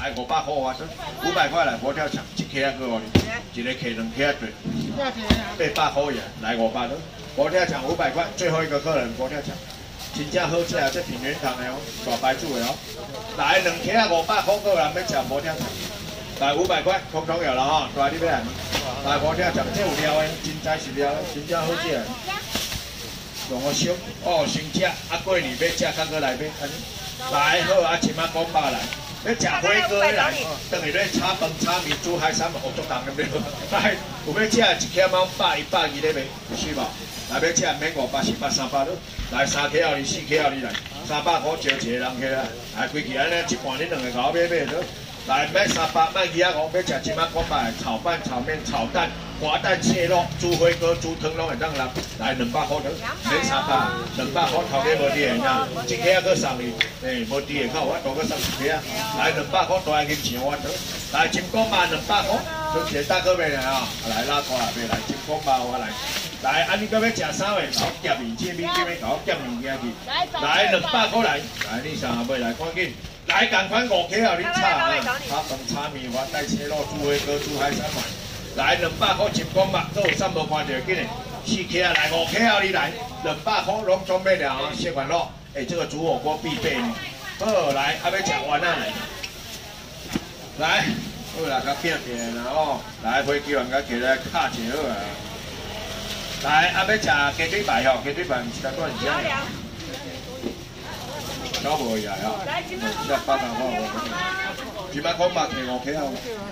来500块啊，500块来佛跳墙，一克啊个哦，一个克2克对，800块呀，来500块，佛跳墙500块，最后一个客人佛跳墙，真正好吃啊，这品源堂的哦，大牌子的哦，来2克啊500块，个人要吃佛跳墙，来500块，通通有了哈，大你要来吗？来佛跳墙，这有料的，真材实料的，真正好吃。用我烧，哦，先吃，过年要吃，刚过来买，安尼。来好啊，请啊广巴来，要吃火锅来，等下咧炒饭、炒面、煮海参，学足人个了。来，有要吃1克猫100、120咧卖，是无？来要吃免500、400、300咯。来3克后你4克后你来，300块招一个人客啊！来规气安尼一半你2个搞买咯。来买300，买2啊5，要吃今啊广巴炒饭、炒面、炒蛋。滑蛋蟹肉、猪火锅、猪汤拢会当来，来200块的，免300，200块头家无滴的呐，一克啊搁送你，无滴的靠我多搁送1克啊，来200块大银钱我得，来金光吧200块，春节大哥买来啊，来拉拖来买来金光吧我来，来安尼搁要食啥个？搞夹面这边这边搞夹物件去，来200块来，来你上下买来赶紧，来赶快5克啊你炒啊，炒饭、炒面、滑蛋蟹肉、猪火锅、猪海参买。来200块金光吧，都有3无看到紧的，4克啊来5克啊你来，200块拢准备了啊，蟹款肉，这个煮火锅必备呢。好，来，要吃完啊来，好啦，甲变变啦哦，来飞机人甲起来卡一好啊。来，要吃鸡腿排吼，鸡腿排唔是甲断只。搞无来啊！这800块，几百块嘛，摕5克啊。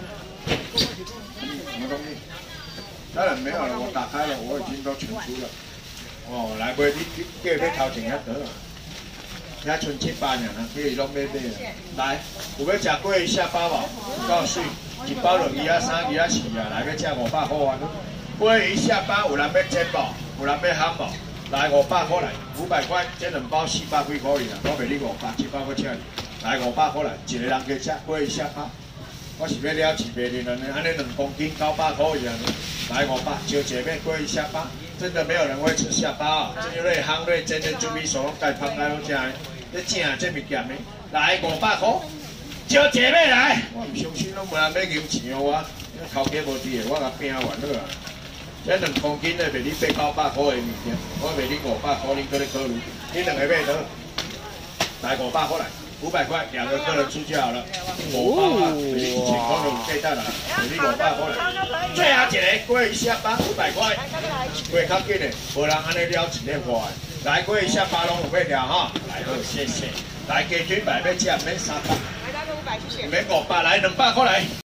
什么东西？当然没有了，我打开了，我已经都全出了。哦，来买你叫要头前遐得啊，遐剩7、8样啊，叫伊拢买买啊。来，有要吃过下巴无？够水，一包2鱼啊、3鱼啊、4啊，来要吃500块啊。过鱼下巴有人要煎无？有人要烘无？来500块来，500块这2包400几块尔啦，我卖你500、700块钱。来500块来，一个人去吃过鱼下巴。我是要了1白的人呢，安尼2公斤900块尔，来500，就这边过一下巴，真的没有人会吃下巴啊！这类烘类真的猪皮手拢该烹来好食的，你正这物件的，来500块，就这边来，我唔相信拢无人要收钱我，头家无伫的，我甲拼完好啊。这2公斤的卖你800、900块的物件，我卖你500块，你搁咧考虑，你2个买得，来500块来。500块，2个客人出就好了。5包啊，你1000块就给到了，你500块了。最后一个过一下巴500块，过较紧的，无人安尼了一个货的。来过一下巴拢有要了哈，来好谢谢。来鸡腿排要吃免300，免500，来200块来。